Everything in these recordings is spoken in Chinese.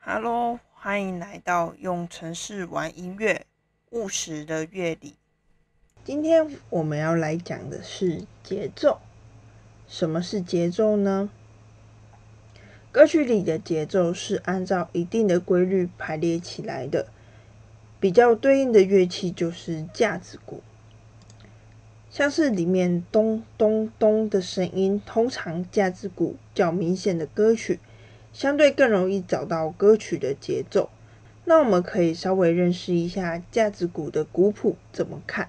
Hello，欢迎来到用程式玩音乐，务实的乐理。 今天我们要来讲的是节奏。什么是节奏呢？歌曲里的节奏是按照一定的规律排列起来的，比较对应的乐器就是架子鼓。像是里面咚咚咚的声音，通常架子鼓较明显的歌曲，相对更容易找到歌曲的节奏。那我们可以稍微认识一下架子鼓的鼓谱怎么看。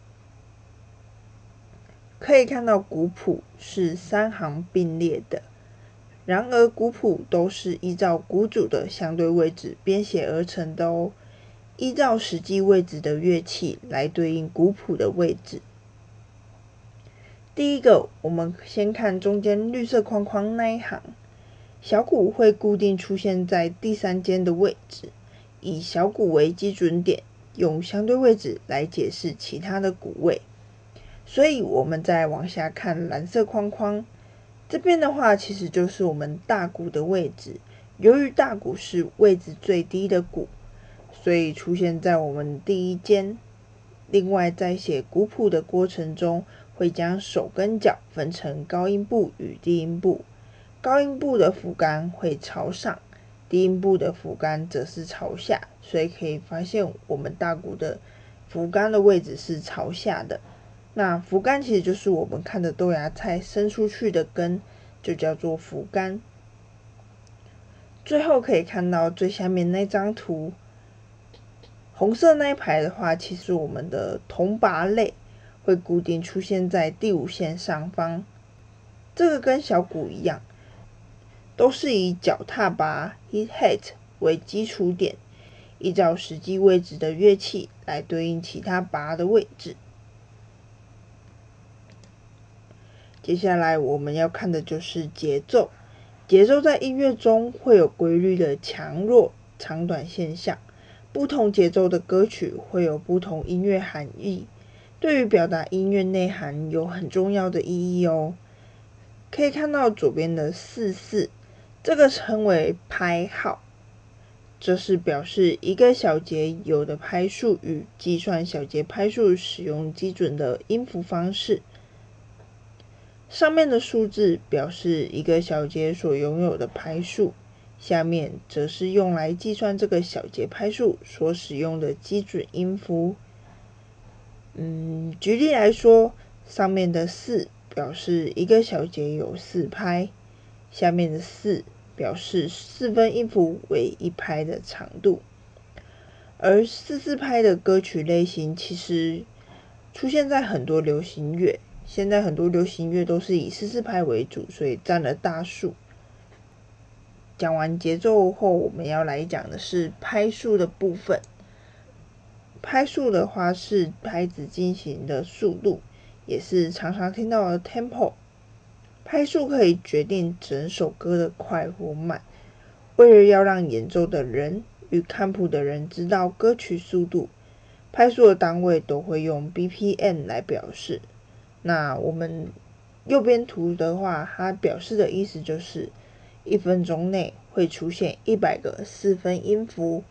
可以看到鼓谱是3行并列的，然而鼓谱都是依照鼓组的相对位置编写而成的哦，依照实际位置的乐器来对应鼓谱的位置。第一个，我们先看中间绿色框框那一行，小鼓会固定出现在第3间的位置，以小鼓为基准点，用相对位置来解释其他的鼓位。所以我们再往下看蓝色框框，这边的话其实就是我们大鼓的位置。由于大鼓是位置最低的鼓，所以出现在我们第1间。另外在写鼓谱的过程中，会将手跟脚分成高音部与低音部。高音部的扶杆会朝上，低音部的扶杆则是朝下，所以可以发现我们大鼓的扶杆的位置是朝下的。那扶杆其实就是我们看的豆芽菜伸出去的根，就叫做扶杆。最后可以看到最下面那张图，红色那一排的话，其实我们的铜拔类会固定出现在第5线上方。这个跟小鼓一样，都是以脚踏拔 hit hat 为基础点，依照实际位置的乐器来对应其他拔的位置。接下来我们要看的就是节奏。节奏在音乐中会有规律的强弱、长短现象，不同节奏的歌曲会有不同音乐含义，对于表达音乐内涵有很重要的意义哦。可以看到左边的4/4，这个称为拍号，这是表示一个小节有的拍数与计算小节拍数使用基准的音符方式。上面的数字表示一个小节所拥有的拍数，下面则是用来计算这个小节拍数所使用的基准音符。举例来说，上面的4表示一个小节有4拍，下面的4表示4分音符为1拍的长度。而4/4拍的歌曲类型其实出现在很多流行乐，现在很多流行乐都是以4/4拍为主，所以占了大数。讲完节奏后，我们要来讲的是拍数的部分。拍数的话是拍子进行的速度，也是常常听到的 tempo。拍数可以决定整首歌的快或慢。为了要让演奏的人与看谱的人知道歌曲速度，拍数的单位都会用 BPM 来表示。那我们右边图的话，它表示的意思就是1分钟内会出现100个4分音符。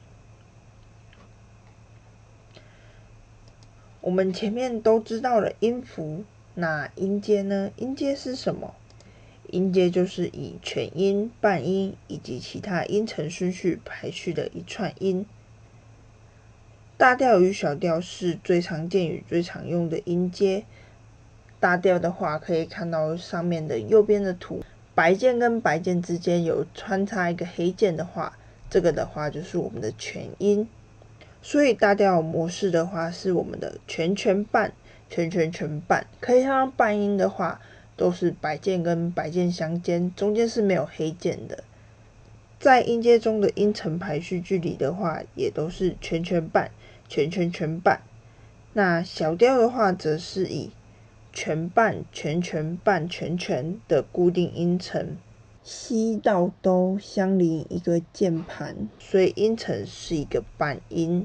我们前面都知道了音符，那音阶呢？音阶是什么？音阶就是以全音、半音以及其他音程顺序排序的一串音。大调与小调是最常见与最常用的音阶。大调的话，可以看到上面的右边的图，白键跟白键之间有穿插一个黑键的话，这个的话就是我们的全音。所以大调模式的话是我们的全全半，全全全半。可以看到半音的话都是白键跟白键相间，中间是没有黑键的。在音阶中的音程排序距离的话，也都是全全半，全全全半。那小调的话，则是以全半、全全半、全全的固定音程，西到哆相邻一个键盘，所以音程是一个半音。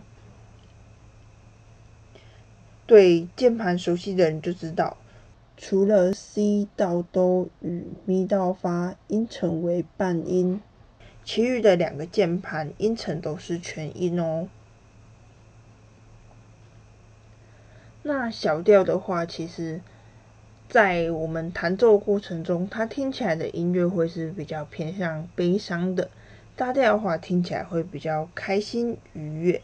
对键盘熟悉的人就知道，除了 C 到哆与咪到发音程为半音， 其余的2个键盘音程都是全音哦。那小调的话，其实在我们弹奏过程中，它听起来的音乐会是比较偏向悲伤的，大调的话听起来会比较开心愉悦。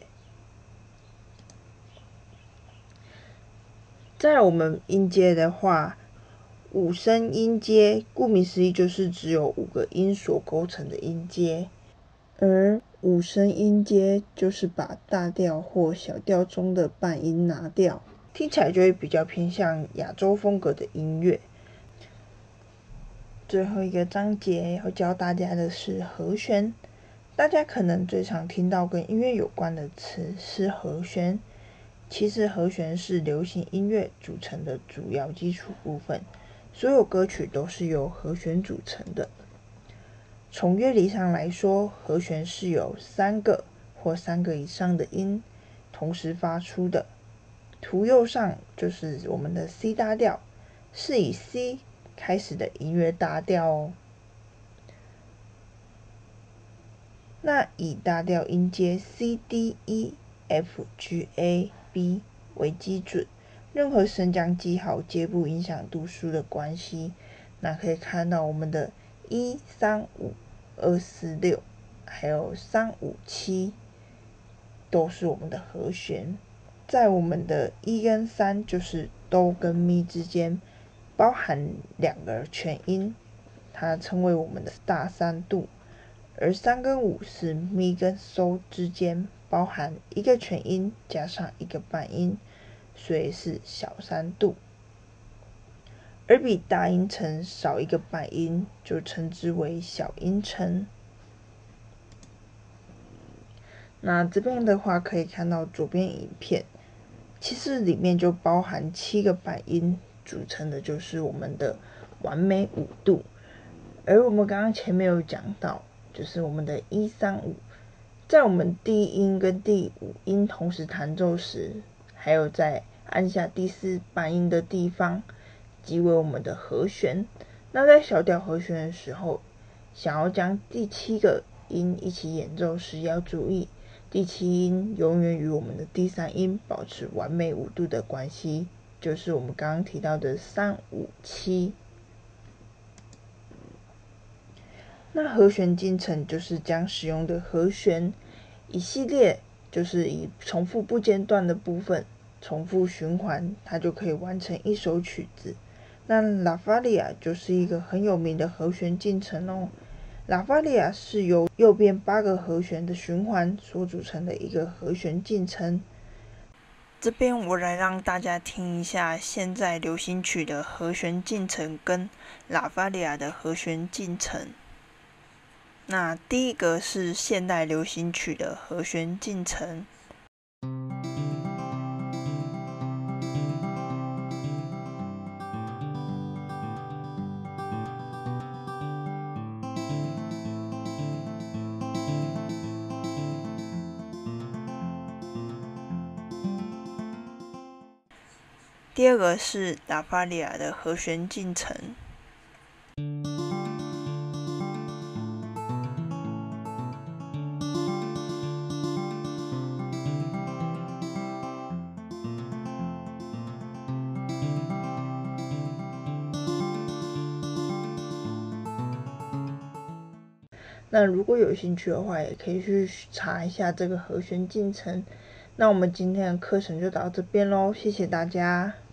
在我们音阶的话，5声音阶，顾名思义就是只有5个音所构成的音阶，而5声音阶就是把大调或小调中的半音拿掉，听起来就会比较偏向亚洲风格的音乐。最后一个章节要教大家的是和弦，大家可能最常听到跟音乐有关的词是和弦。其实和弦是流行音乐组成的主要基础部分，所有歌曲都是由和弦组成的。从乐理上来说，和弦是由3个或3个以上的音同时发出的。图右上就是我们的 C 大调，是以 C 开始的音乐大调哦。那以大调音阶 C、D、E、F、G、A、B 为基准，任何升降记号皆不影响度数的关系。那可以看到我们的1、3、5、2、4、6，还有3、5、7都是我们的和弦。在我们的1跟3，就是哆跟咪之间包含2个全音，它称为我们的大3度。而3跟5是咪跟嗦之间包含1个全音加上1个半音，所以是小3度。而比大音程少1个半音就称之为小音程。那这边的话可以看到左边影片，其实里面就包含7个半音组成的就是我们的完美5度。而我们刚刚前面有讲到，就是我们的1、3、5，在我们第1音跟第5音同时弹奏时，还有在按下第4半音的地方，即为我们的和弦。那在小调和弦的时候，想要将第7个音一起演奏时，要注意第7音永远与我们的第3音保持完美5度的关系，就是我们刚刚提到的3、5、7。那和弦进程就是将使用的和弦一系列，就是以重复不间断的部分重复循环，它就可以完成一首曲子。那拉法利亚就是一个很有名的和弦进程哦。拉法利亚是由右边8个和弦的循环所组成的一个和弦进程。 这边我来让大家听一下现在流行曲的和弦进程跟拉法利亚的和弦进程。那第一个是现代流行曲的和弦进程。第二个是拉法利亚的和弦进程。 那如果有兴趣的话，也可以去查一下这个和弦进程。那我们今天的课程就到这边咯，谢谢大家。